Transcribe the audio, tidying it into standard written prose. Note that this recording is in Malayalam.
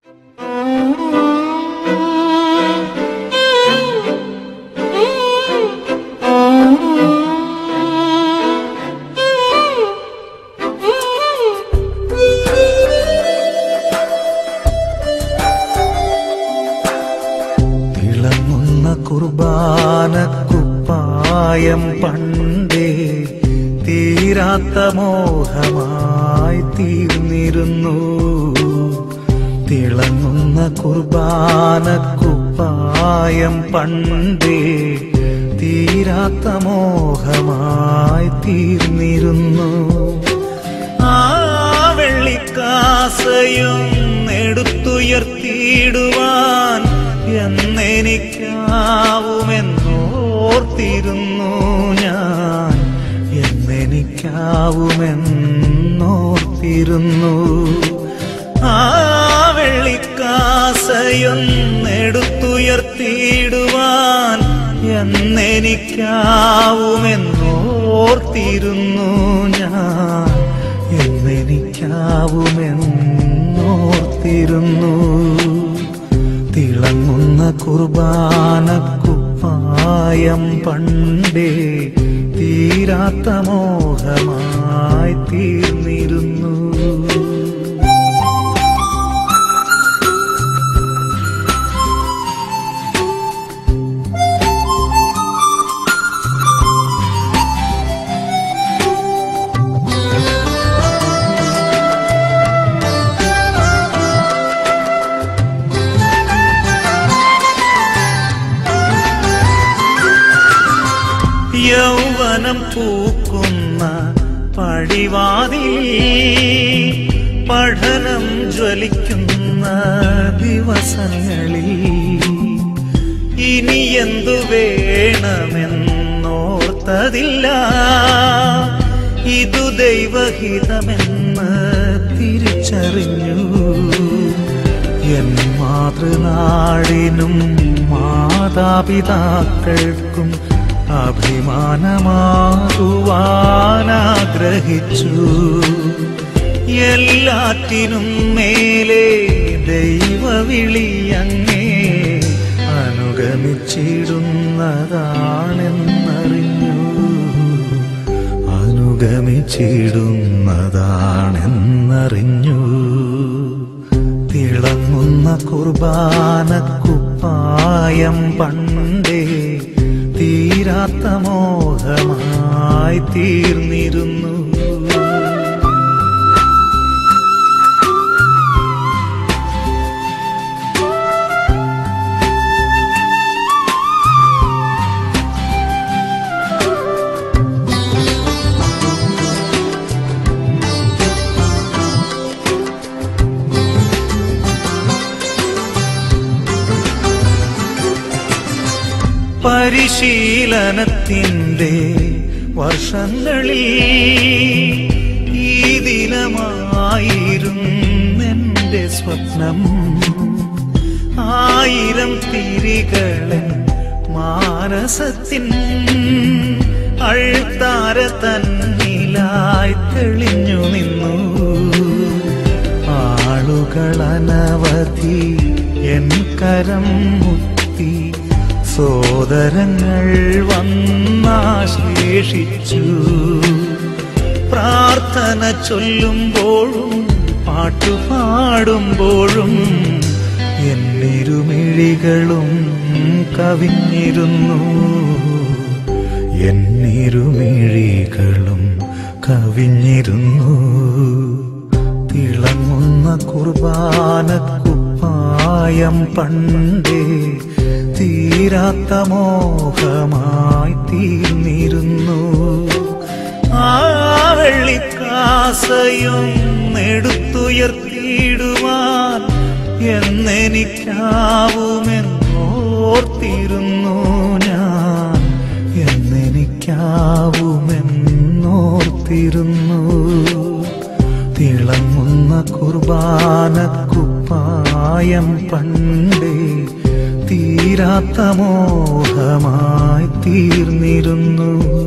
കുർബാനക്കുപ്പായം പണ്ടേ തീരാത്ത മോഹമായി തീർന്നിരുന്നു. തിളങ്ങുന്ന കുർബാനക്കുപ്പായം പണ്ടേ തീരാത്ത മോഹമായി തീർന്നിരുന്നു. ആ വെള്ളിക്കാസയും എടുത്തുയർത്തിയിടുവാൻ എന്നെനിക്കാവുമെന്നോർത്തിരുന്നു ഞാൻ, എന്നെനിക്കാവുമെന്നോർത്തിരുന്നു. ആ വെള്ളിക്കാസയൊന്നെടുത്തുയർത്തിയിടുവാൻ എന്നെനിക്കാവുമെന്നോർത്തിരുന്നു ഞാൻ, എന്നെനിക്കാവുമെന്നോർത്തിരുന്നു. തിളങ്ങുന്ന കുർബാനക്കുപ്പായം പണ്ടേ തീരാത്ത മോഹമായി തീർന്നിരുന്നു. യൗവനം പൂക്കുന്ന പടിവാതിൽ, പഠനം ജ്വലിക്കുന്ന ദിവസങ്ങളിൽ ഇനി എന്തു വേണമെന്നോർത്തതില്ല. ഇതു ദൈവഹിതമെന്ന് തിരിച്ചറിഞ്ഞു. എൻ മാതൃനാടിനും മാതാപിതാക്കൾക്കും അഭിമാനമാകുവാനാഗ്രഹിച്ചു. എല്ലാറ്റിനും മേലെ ദൈവവിളിയങ്ങേ അനുഗമിച്ചിടുന്നതാണെന്നറിഞ്ഞു, അനുഗമിച്ചിടുന്നതാണെന്നറിഞ്ഞു. തിളങ്ങുന്ന കുർബാനക്കുപ്പായം പണ്ടേ തീരാത്ത മോഹമായി തീർന്നിരുന്നു. പരിശീലനത്തിൻ്റെ വർഷങ്ങളിൽ ഈ ദിനമായിരുന്നെൻ്റെ സ്വപ്നം. 1000 തിരികളൻ മാനസത്തിൻ അൾത്താര തന്നിലായി തെളിഞ്ഞു നിന്നു. ആളുകളനവധി എൻ കരം മുത്തി, സോദരങ്ങൾ വന്നാശ്ലേഷിച്ചു. പ്രാർത്ഥന ചൊല്ലുമ്പോഴും പാട്ടുപാടുമ്പോഴും എന്നിരുമിഴികളും കവിഞ്ഞിരുന്നു, എന്നിരുമിഴികളും കവിഞ്ഞിരുന്നു. തിളങ്ങുന്ന കുർബാനക്കുപ്പായം പണ്ടേ തീരാത്ത മോഹമായി തീർന്നിരുന്നു. ആ വെള്ളിക്കാസയൊന്നെടുത്തുയർത്തിയിടുവാൻ എന്നെനിക്കാവുമെന്നോർത്തിരുന്നു ഞാൻ, എന്നെനിക്കാവുമെന്നോർത്തിരുന്നു. തിളങ്ങുന്ന കുർബാനക്കുപ്പായം പണ്ടേ തീരാത്ത മോഹമായി തീർന്നിരുന്നു.